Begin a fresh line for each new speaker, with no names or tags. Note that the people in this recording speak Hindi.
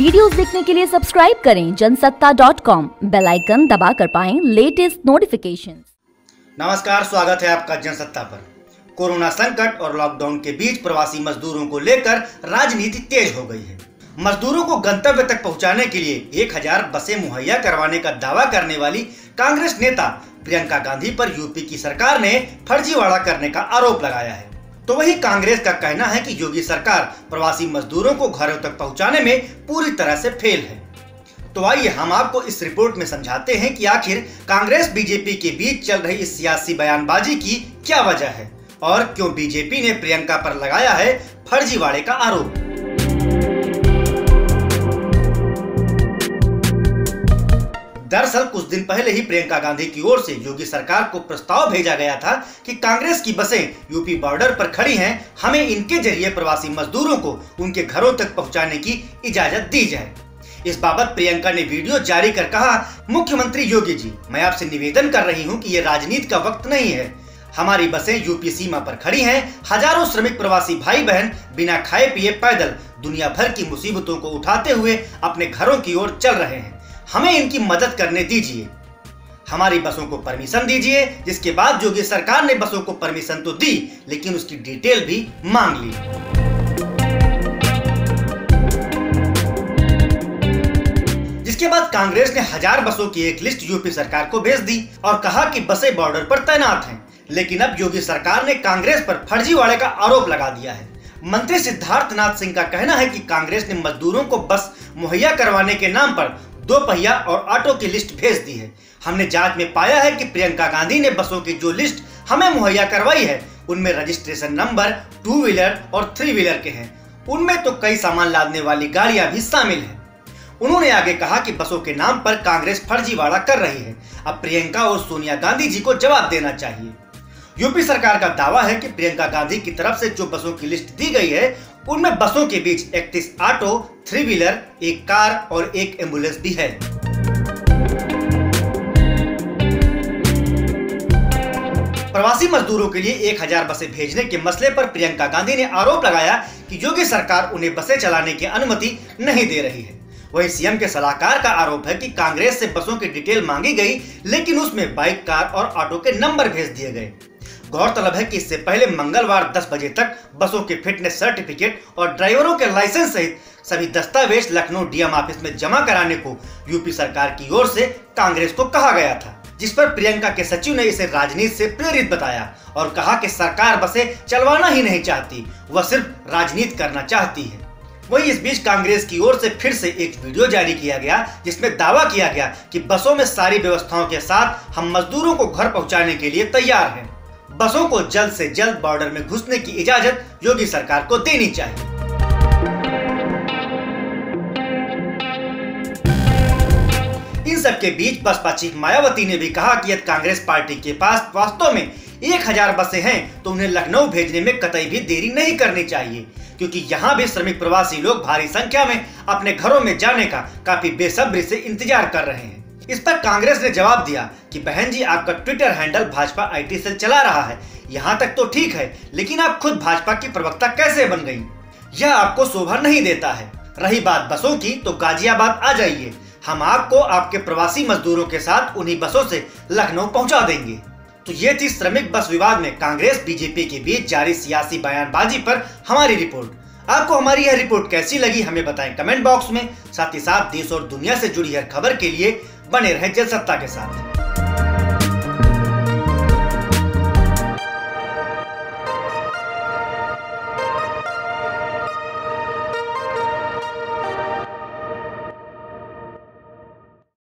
वीडियोस देखने के लिए सब्सक्राइब करें जनसत्ता.com, बेल आइकन दबाकर पाएं लेटेस्ट नोटिफिकेशन।
नमस्कार, स्वागत है आपका जनसत्ता पर। कोरोना संकट और लॉकडाउन के बीच प्रवासी मजदूरों को लेकर राजनीति तेज हो गई है। मजदूरों को गंतव्य तक पहुंचाने के लिए 1000 बसें मुहैया करवाने का दावा करने वाली कांग्रेस नेता प्रियंका गांधी पर यूपी की सरकार ने फर्जीवाड़ा करने का आरोप लगाया है। तो वही कांग्रेस का कहना है कि योगी सरकार प्रवासी मजदूरों को घरों तक पहुंचाने में पूरी तरह से फेल है। तो आइए हम आपको इस रिपोर्ट में समझाते हैं कि आखिर कांग्रेस बीजेपी के बीच चल रही इस सियासी बयानबाजी की क्या वजह है और क्यों बीजेपी ने प्रियंका पर लगाया है फर्जीवाड़े का आरोप। दरअसल कुछ दिन पहले ही प्रियंका गांधी की ओर से योगी सरकार को प्रस्ताव भेजा गया था कि कांग्रेस की बसें यूपी बॉर्डर पर खड़ी हैं, हमें इनके जरिए प्रवासी मजदूरों को उनके घरों तक पहुंचाने की इजाजत दी जाए। इस बाबत प्रियंका ने वीडियो जारी कर कहा, मुख्यमंत्री योगी जी, मैं आपसे निवेदन कर रही हूं कि ये राजनीति का वक्त नहीं है। हमारी बसें यूपी सीमा पर खड़ी हैं। हजारों श्रमिक प्रवासी भाई बहन बिना खाए पिए पैदल दुनिया भर की मुसीबतों को उठाते हुए अपने घरों की ओर चल रहे हैं। हमें इनकी मदद करने दीजिए, हमारी बसों को परमिशन दीजिए। जिसके बाद योगी सरकार ने बसों को परमिशन तो दी, लेकिन उसकी डिटेल भी मांग ली। जिसके बाद कांग्रेस ने 1000 बसों की एक लिस्ट यूपी सरकार को भेज दी और कहा कि बसें बॉर्डर पर तैनात हैं। लेकिन अब योगी सरकार ने कांग्रेस पर फर्जीवाड़े का आरोप लगा दिया है। मंत्री सिद्धार्थनाथ सिंह का कहना है कि कांग्रेस ने मजदूरों को बस मुहैया करवाने के नाम पर 2 पहिया और ऑटो की लिस्ट भेज दी है। हमने जांच में पाया है कि प्रियंका गांधी ने बसों की जो लिस्ट हमें मुहैया करवाई है उनमें रजिस्ट्रेशन नंबर 2 व्हीलर और 3 व्हीलर के हैं। उनमें तो कई सामान लादने वाली गाड़ियां भी शामिल हैं। उन्होंने आगे कहा कि बसों के नाम पर कांग्रेस फर्जीवाड़ा कर रही है। अब प्रियंका और सोनिया गांधी जी को जवाब देना चाहिए। यूपी सरकार का दावा है कि प्रियंका गांधी की तरफ से जो बसों की लिस्ट दी गई है उनमें बसों के बीच 31 ऑटो, 3 व्हीलर, एक कार और एक एम्बुलेंस भी है। प्रवासी मजदूरों के लिए 1000 बसें भेजने के मसले पर प्रियंका गांधी ने आरोप लगाया कि योगी सरकार उन्हें बसें चलाने की अनुमति नहीं दे रही है। वहीं सीएम के सलाहकार का आरोप है कि कांग्रेस से बसों की डिटेल मांगी गई, लेकिन उसमें बाइक, कार और ऑटो के नंबर भेज दिए गए। गौरतलब है कि इससे पहले मंगलवार 10 बजे तक बसों के फिटनेस सर्टिफिकेट और ड्राइवरों के लाइसेंस सहित सभी दस्तावेज लखनऊ डीएम ऑफिस में जमा कराने को यूपी सरकार की ओर से कांग्रेस को कहा गया था, जिस पर प्रियंका के सचिव ने इसे राजनीति से प्रेरित बताया और कहा कि सरकार बसें चलवाना ही नहीं चाहती, वह सिर्फ राजनीति करना चाहती है। वहीं इस बीच कांग्रेस की ओर से फिर से एक वीडियो जारी किया गया जिसमें दावा किया गया कि बसों में सारी व्यवस्थाओं के साथ हम मजदूरों को घर पहुंचाने के लिए तैयार हैं। बसों को जल्द से जल्द बॉर्डर में घुसने की इजाजत योगी सरकार को देनी चाहिए। इन सबके बीच बसपा चीफ मायावती ने भी कहा कि यदि कांग्रेस पार्टी के पास वास्तव में 1000 बसें हैं तो उन्हें लखनऊ भेजने में कतई भी देरी नहीं करनी चाहिए, क्योंकि यहाँ भी श्रमिक प्रवासी लोग भारी संख्या में अपने घरों में जाने का काफी बेसब्री से इंतजार कर रहे हैं। इस पर कांग्रेस ने जवाब दिया कि बहन जी, आपका Twitter handle Bhajpa IT cell चला रहा है, यहाँ तक तो ठीक है, लेकिन आप खुद भाजपा की प्रवक्ता कैसे बन गई? यह आपको शोभा नहीं देता है। रही बात बसों की, तो गाजियाबाद आ जाइए, हम आपको आपके प्रवासी मजदूरों के साथ उन्हीं बसों से लखनऊ पहुंचा देंगे। तो ये थी श्रमिक बस विवाद में कांग्रेस बीजेपी के बीच जारी सियासी बयानबाजी पर हमारी रिपोर्ट। आपको हमारी यह रिपोर्ट कैसी लगी हमें बताएं कमेंट बॉक्स में। साथ ही साथ देश और दुनिया से जुड़ी हर खबर के लिए बने रहें जनसत्ता के साथ।